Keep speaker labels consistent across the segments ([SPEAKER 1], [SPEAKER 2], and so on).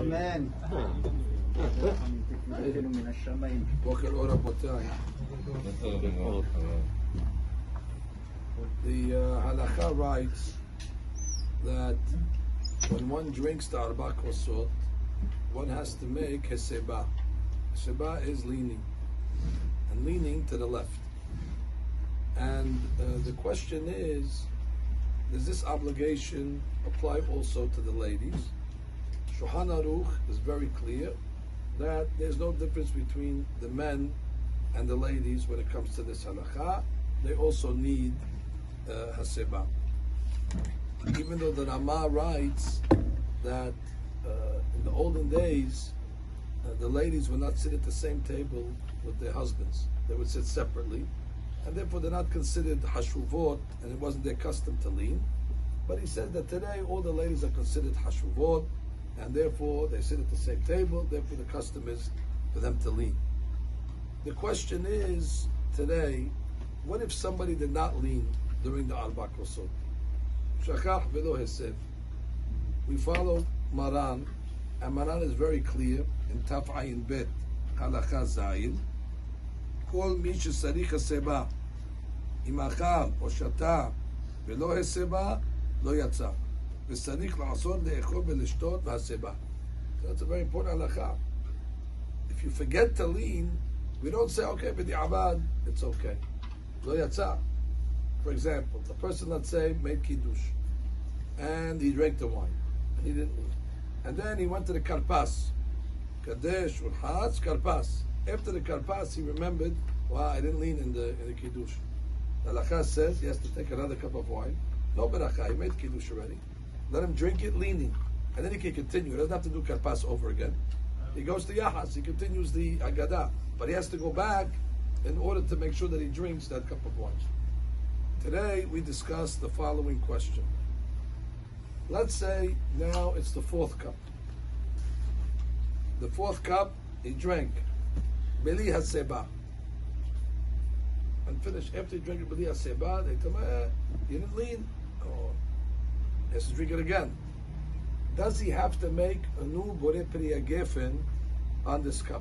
[SPEAKER 1] Amen.
[SPEAKER 2] The halakha writes that when one drinks the arba kosot, one has to make heseba. Heseba is leaning, and leaning to the left. And the question is, does this obligation apply also to the ladies? Shulchan Aruch is very clear that there's no difference between the men and the ladies when it comes to this halakha. They also need haseba. Even though the Rama writes that in the olden days, the ladies would not sit at the same table with their husbands. They would sit separately, and therefore they're not considered hashuvot, and it wasn't their custom to lean. But he said that today all the ladies are considered hashuvot, and therefore they sit at the same table, therefore the custom is for them to lean. The question is, today, what if somebody did not lean during the arba kosot? Shachach velo hesef. We follow Maran, and Maran is very clear in Taf Ayin Bet, Halakha Zayin. Kol mi shesarich haseba, im achal o shata velo heseba, lo yatsa. V'sarich la'asor le'echol ve'lishtot v'haseba. That's a very important halakha. If you forget to lean, we don't say, okay, b'di'avad, it's okay. Lo yatsa. For example, the person, let's say, made kiddush, and he drank the wine, and he didn't lean. And then he went to the karpas. Kadesh, Urhatz, karpas. After the karpas, he remembered, wow, I didn't lean in the kiddush. The halakha says he has to take another cup of wine. No beracha, he made kiddush already. Let him drink it leaning, and then he can continue. He doesn't have to do karpas over again. He goes to Yahas, he continues the Agadah, but he has to go back in order to make sure that he drinks that cup of wine. Today we discuss the following question. Let's say now it's the fourth cup. The fourth cup, he drank. Beli haseba. And finished. After he drank Beli haseba, they tell him, you didn't lean. Oh, he has to drink it again. Does he have to make a new Borei Priya Gefen on this cup?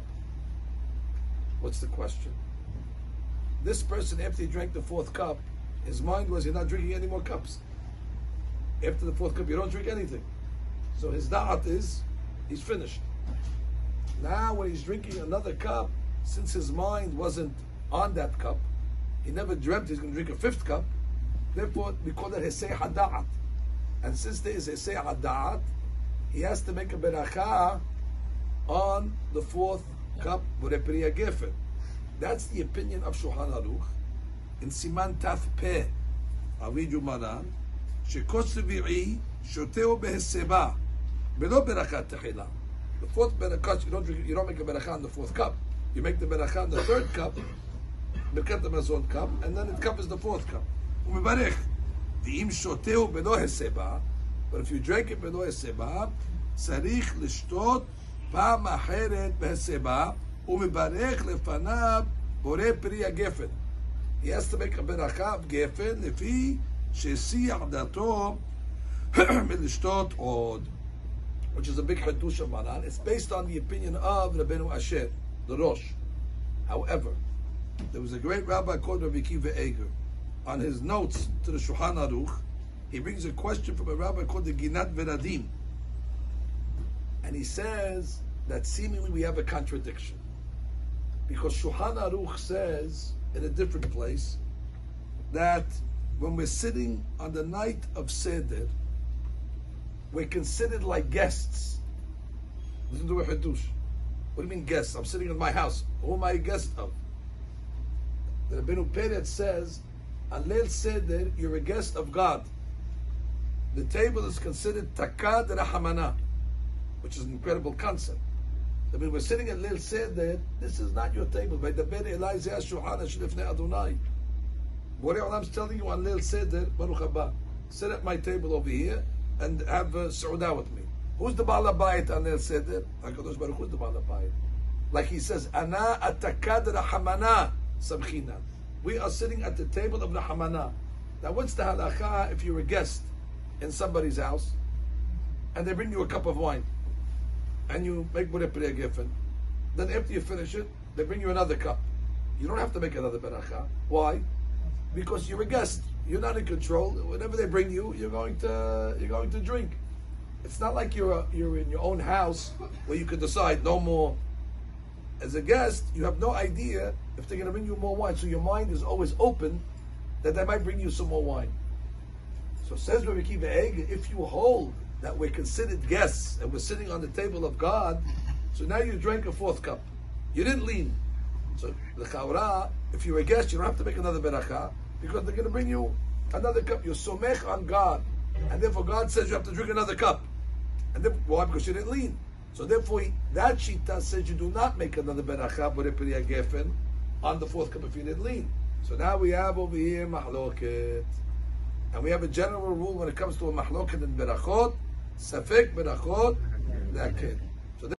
[SPEAKER 2] What's the question? This person, after he drank the fourth cup, his mind was, he's not drinking any more cups. After the fourth cup, you don't drink anything. So his da'at is, he's finished. Now when he's drinking another cup, since his mind wasn't on that cup, he never dreamt he's going to drink a fifth cup, therefore we call it Hesei HaDa'at. And since there is Hesei HaDa'at, he has to make a beracha on the fourth cup, Borei Priya Gefen. That's the opinion of Shulchan Aruch. In Siman Taf Peh, Avidu Maran, Shekos Revi'i Shoteo Beheseba, Belo Berachat Tehila. The fourth beracha, you don't make a beracha on the fourth cup. You make the beracha on the third cup, Birkat HaMazon cup, and then the cup is the fourth cup. Umebarech, V'im Shoteo Belo Heseba, but if you drink it Belo Heseba, Sarich Lishtot Pa'am Acheret Beheseba, Umebarech Lefanav Borei Priya Gefen. He has to make a beracha of gefen lefi shesiach dato milishtot od, which is a big hadush of Maran. It's based on the opinion of Rabbeinu Asher, the Rosh. However, there was a great rabbi called Rabbi Kiva Eger. On his notes to the Shulchan Aruch, he brings a question from a rabbi called the Ginat Veradim, and he says that seemingly we have a contradiction, because Shulchan Aruch says in a different place that when we're sitting on the night of Seder, we're considered like guests. Listen to a hadush. What do you mean guests? I'm sitting in my house. Who am I a guest of? The Rabbeinu Peret says, on Leil Seder, you're a guest of God. The table is considered takad rahamana, which is an incredible concept. I mean, we're sitting at Leil Seder, this is not your table. By the Beit Elai Zeh HaShulchan Shlifnei Adonai. Borei Olam's telling you on Leil Seder, Baruch Haba, sit at my table over here and have Seudah with me. Who's the Baal HaBayit on Leil Seder? HaKadosh Baruch Hu is the Baal HaBayit. Like he says, Ana atakad rahamana samchina. We are sitting at the table of Rahamana. Now what's the halakha if you're a guest in somebody's house and they bring you a cup of wine? and you make Borei Pri Gefen, then after you finish it, they bring you another cup. You don't have to make another beracha. Why? Because you're a guest. You're not in control. Whatever they bring you, you're going to drink. It's not like you're in your own house where you could decide no more. As a guest, you have no idea if they're going to bring you more wine. So your mind is always open that they might bring you some more wine. So says Rabbi Akiva Eiger, if you hold that we're considered guests and we're sitting on the table of God, so now you drank a fourth cup. You didn't lean. So the Chaura, if you're a guest, you don't have to make another beracha because they're going to bring you another cup. You're somech on God, and therefore God says you have to drink another cup. And then why? Because you didn't lean. So therefore, that shita says you do not make another beracha Borei Pri Gefen on the fourth cup if you didn't lean. So now we have over here mahloket, and we have a general rule when it comes to a mahloket in berachot, safek berachot, that kid.